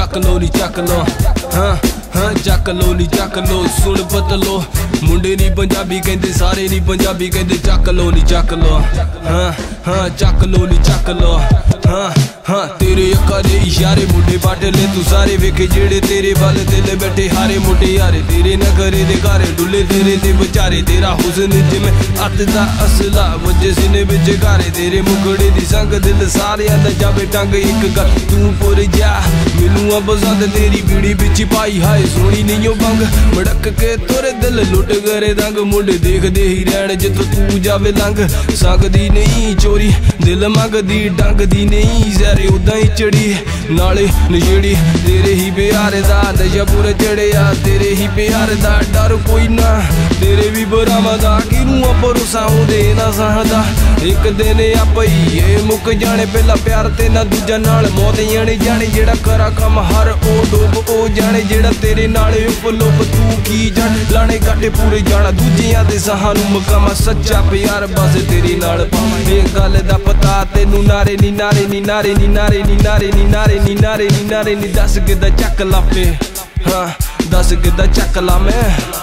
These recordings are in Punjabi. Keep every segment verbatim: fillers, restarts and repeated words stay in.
ਚੱਕ ਲੋ ਨੀ ਚੱਕ ਲੋ ਹਾਂ ਹਾਂ ਚੱਕ ਲੋ ਨੀ ਚੱਕ ਲੋ ਸੁਣ ਬਦਲੋ ਮੁੰਡੇ ਨੀ ਪੰਜਾਬੀ ਕਹਿੰਦੇ ਸਾਰੇ ਨੀ ਪੰਜਾਬੀ ਕਹਿੰਦੇ ਚੱਕ ਲੋ ਨੀ ਚੱਕ ਲੋ ਹਾਂ ਹਾਂ ਚੱਕ ਲੋ ਨੀ ਚੱਕ ਲੋ ਹਾਂ ਹਾਂ तेरे ਅੱਖਾਂ ਦੇ ਇਸ਼ਾਰੇ ਮੁੰਡੇ ਵੱਢ ਲੈ ਤੂੰ ਸਾਰੇ ਵੇਖੇ ਜਿਹੜੇ ਤੇਰੇ ਵੱਲ ਦਿਲ ਬੈਠੇ ਹਾਰੇ ਮੁੰਡੇ ਯਾਰੇ ਤੇਰੇ ਨਗਰੇ ਦੇ ਘਰ ਡੁੱਲੇ ਤੇਰੇ ਤੇ ਵਿਚਾਰੇ ਤੇਰਾ ਹੁਸਨ ਜਿਵੇਂ ਅੱਤ ਦਾ ਅਸਲਾ ਵਜੇ ਸੀਨੇ ਵਿੱਚ ਘਾਰੇ ਤੇਰੇ ਮੁਖੜੇ ਦੀ ਸੰਗ ਦਿਲ ਸਾਰਿਆਂ ਦਾ ਜਾਵੇ ਟੰਗ ਇੱਕ ਗੱਲ ਤੂੰ ਪੁਰ ਜਾ ਮੈਨੂੰ ਆ ਪਸੰਦ ਤੇਰੀ ਬੀੜੀ ਵਿੱਚ ਪਾਈ ਹਾਏ ਸੋਹਣੀ ਨਹੀਂ ਉਹ ਬੰਗ ਮੜਕ ਕੇ ਤੋਰੇ ਦਿਲ ਲੁੱਟ ਗਰੇ ਦੰਗ ਮੁੰਡੇ ਦੇਖਦੇ ਹੀ ਰਹਿਣ ਜਿੱਥੋਂ ਤੂੰ ਜਾਵੇ ਲੰਘ ਸਕਦੀ ਨਹੀਂ ਚੋਰੀ ਦਿਲ ਮੰਗਦੀ ਡੰਗ ਦੀ ਨਹੀਂ ਜ਼ਰੇ ਉਦਾਂ ਹੀ ਚੜੀ ਨਾਲੇ ਨਸ਼ੇੜੀ ਤੇਰੇ ਹੀ ਪਿਆਰ ਦਾ ਨਸ਼ਾ ਪੂਰਾ ਚੜਿਆ ਤੇਰੇ ਹੀ ਪਿਆਰ ਦਾ ਡਰ ਕੋਈ ਨਾ ਤੇਰੇ ਵੀ ਬਰਾਮਦਾ ਕਿਨੂੰ ਭਰੋਸਾ ਉਹਦੇ ਨਾ ਸਹਦਾ ਇੱਕ ਦਿਨ ਆਪਈ ਇਹ ਮੁੱਕ ਜਾਣੇ ਪਹਿਲਾ ਪਿਆਰ ਤੇ ਨਾ ਦੂਜਾ ਨਾਲ ਮੌਤ ਜਾਣੇ ਜਾਣੇ ਜਿਹੜਾ ਕਰਾ ਕੰਮ ਹਰ ਉਹ ਡੋਬ ਉਹ ਜਾਣੇ ਜਿਹੜਾ ਤੇਰੇ ਨਾਲ ਉਪਲੋਪ ਤੂੰ ਕੀ ਜਾਣ ਲਾਣੇ ਘਾਟੇ ਪੂਰੇ ਜਾਣਾ ਦੂਜਿਆਂ ਦੇ ਸਾਹਾਂ ਨੂੰ ਮੁਕਾਮਾ ਸੱਚਾ ਪਿਆਰ ਬਸ ਤੇਰੇ ਨਾਲ ਪਾਵਾਂ ਇਹ ਗੱਲ ਦਾ ਪਤਾ ਤੈਨੂੰ ਨਾਰੇ ਨੀ ਨਾਰੇ ਨੀ ਨਾਰੇ ਨੀ ਨਾਰੇ ਨੀ ਨਾਰੇ ਨੀ ਨਾਰੇ ਨੀ ਨਾਰੇ ਨੀ ਨਾਰੇ ਨੀ ਦੱਸ ਕਿੱਦਾਂ ਚੱਕ ਲਾ ਫੇ ਹਾਂ ਦੱਸ ਕਿੱਦਾਂ ਚੱਕ ਲਾ ਮੈਂ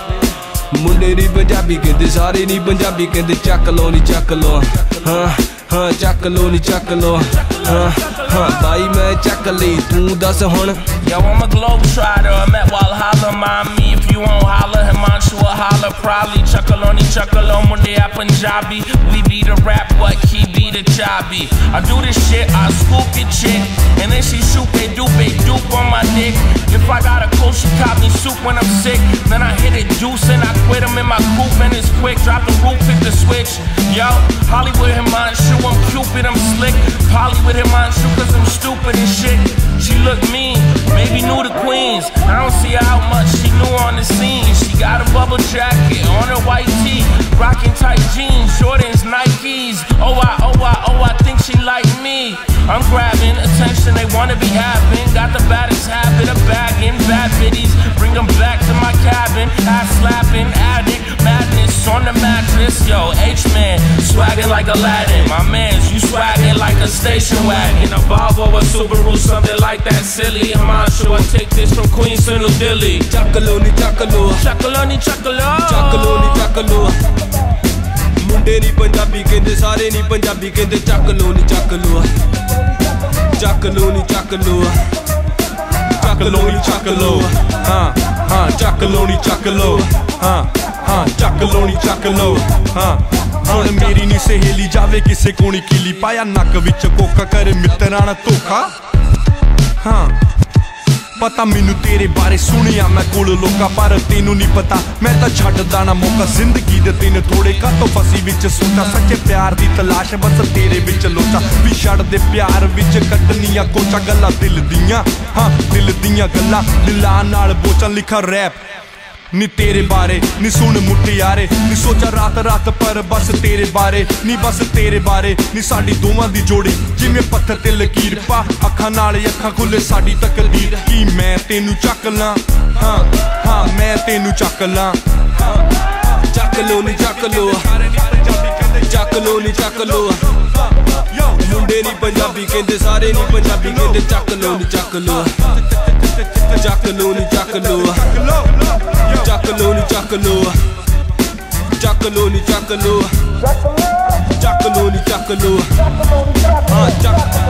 ਮੁੰਡੇ ਨੀ ਪੰਜਾਬੀ ਕਹਿੰਦੇ ਸਾਰੇ ਨੀ ਪੰਜਾਬੀ ਕਹਿੰਦੇ ਚੱਕ ਲੋ ਨੀ ਚੱਕ ਲੋ ਹਾਂ ਹਾਂ ਚੱਕ ਲੋ ਨੀ ਚੱਕ ਲੋ ਹਾਂ ਹਾਂ ਬਾਈ ਮੈਂ ਚੱਕ ਲਈ ਤੂੰ ਦੱਸ ਹੁਣ Yo, I'm a globetrotter, I'm at Walhalla, mommy. If you won't holler, Himanshu will holler. Probably chuckle-oni, chuckle-on, munde a Punjabi. We be the rap, what he be the chubby. I do this shit, I scoop your chick, and then she shoot a dupe, a dupe on my dick. If I got a cold, she cop me soup when I'm sick. Then I hit it juice and I quit him in my coupe, and it's quick. Drop the roof, hit the switch. Yo, Hollywood Himanshu, I'm Cupid, I'm slick. Hollywood Himanshu, cause I'm stupid and shit. She look mean, maybe new to Queens. I don't see how much she knew on the scene. She got a bubble jacket on her white tee, rocking tight jeans, Jordans, Nikes. Oh I, oh I, oh I think she like me. I'm grabbing attention they wanna be having. Got the baddest habit of bagging bad biddies. Bring them back to my cabin. Ass slapping, addict, madness on the mattress. Yo, H-man, swagging like Aladdin. My mans, you swagging like a station wagon. A Volvo, a Subaru, something like that silly. I'm on sure I take this from Queens to New Delhi. ਚੱਕਲੋ ਨੀ ਚੱਕਲੋ ਚੱਕਲੋ ਨੀ ਚੱਕਲੋ ਚੱਕਲੋ ਨੀ ਚੱਕਲੋ ਮੁੰਡੇ ਨੀ ਪੰਜਾਬੀ ਕਹਿੰਦੇ ਸਾਰੇ ਨੀ ਪੰਜਾਬੀ ਕਹਿੰਦੇ ਚੱਕਲੋ ਨੀ ਚੱਕਲੋ ਚੱਕਲੋ ਨੀ ਚੱਕਲੋ ਚੱਕਲੋ ਨੀ ਚੱਕਲੋ ਹਾਂ ਹਾਂ ਚੱਕਲੋ ਨੀ ਚੱਕਲੋ ਹਾਂ ਹਾਂ ਚੱਕਲੋ ਨੀ ਚੱਕਲੋ ਹਾਂ ਹੁਣ ਮੇਰੀ ਨੀ ਸਹੇਲੀ ਜਾਵੇ ਕਿਸੇ ਕੋਣੀ ਕੀਲੀ ਪਾਇਆ ਨੱਕ ਵਿੱਚ ਕੋਕਾ ਕਰ ਮਿੱਤਰਾਂ ਨਾਲ ਧੋਖਾ ਹਾਂ ਪਤਾ ਮੈਨੂੰ ਤੇਰੇ ਬਾਰੇ ਸੁਣਿਆ ਮੈਂ ਕੋਲ ਲੋਕਾਂ ਪਰ ਤੈਨੂੰ ਨਹੀਂ ਪਤਾ ਮੈਂ ਤਾਂ ਛੱਡਦਾ ਨਾ ਮੌਕਾ ਜ਼ਿੰਦਗੀ ਦੇ ਤਿੰਨ ਥੋੜੇ ਕਾਤੋਂ ਫਸੀ ਵਿੱਚ ਸੋਚਾ ਸੱਚੇ ਪਿਆਰ ਦੀ ਤਲਾਸ਼ ਬਸ ਤੇਰੇ ਵਿੱਚ ਲੋਚਾ ਵੀ ਛੱਡ ਦੇ ਪਿਆਰ ਵਿੱਚ ਕੱਢਣੀਆਂ ਕੋਚਾ ਗੱਲਾਂ ਦਿਲ ਦੀਆਂ ਹਾਂ ਦਿਲ ਦੀਆਂ ਗੱਲਾਂ ਦਿਲਾਂ ਨਾਲ ਬੋਚਾਂ ਲਿਖਾ ਰੈਪ ਨੀ ਤੇਰੇ ਬਾਰੇ ਨੀ ਸੁਣ ਮੁਟਿਆਰੇ ਨੀ ਸੋਚਾ ਰਾਤ ਰਾਤ ਪਰ ਬਸ ਤੇਰੇ ਬਾਰੇ ਨੀ ਬਸ ਤੇਰੇ ਬਾਰੇ ਨੀ ਸਾਡੀ ਦੋਵਾਂ ਦੀ ਜੋੜੀ ਜਿਵੇਂ ਪੱਥਰ ਤੇ ਲਕੀਰ ਪਾ ਅੱਖਾਂ ਨਾਲ ਅੱਖਾਂ ਖੁੱਲੇ ਸਾਡੀ ਤਕਦੀਰ ਕੀ ਮੈਂ ਤੈਨੂੰ ਚੱਕ ਲਾਂ ਹਾਂ ਹਾਂ ਮੈਂ ਤੈਨੂੰ ਚੱਕ ਲਾਂ ਚੱਕ ਲੋ ਨੀ ਚੱਕ ਲੋ ਚੱਕ ਲੋ ਨੀ ਚੱਕ ਲੋ ਮੁੰਡੇ ਨੀ ਪੰਜਾਬੀ ਕਹਿੰਦੇ ਸਾਰੇ ਨੀ ਪੰਜਾਬੀ ਕਹਿੰਦੇ ਚੱਕ ਲੋ ਨੀ ਚੱਕ ਲੋ ਚੱਕ ਲੋ ਨੀ ਚੱਕ ਲੋ ਚੱਕ ਲੋ ਨੀ ਚੱਕ ਲੋ ਚੱਕ ਲੋ ਨੀ ਚੱਕ ਲੋ ਚੱਕ ਲੋ ਨੀ ਚੱਕ ਲੋ ਹਾਂ ਚੱਕ